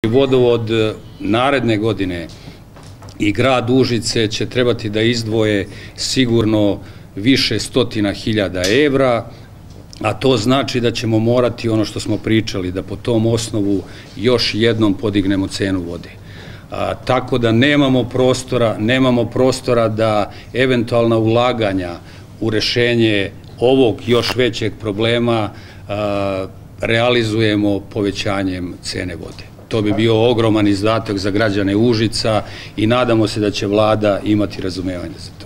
Vodovod naredne godine i grad Užice će trebati da izdvoje sigurno više stotina hiljada evra, a to znači da ćemo morati, ono što smo pričali, da po tom osnovu još jednom podignemo cenu vode. Tako da nemamo prostora da eventualna ulaganja u rešenje ovog još većeg problema realizujemo povećanjem cene vode. To bi bio ogroman izdatak za građane Užica i nadamo se da će vlada imati razumevanje za to.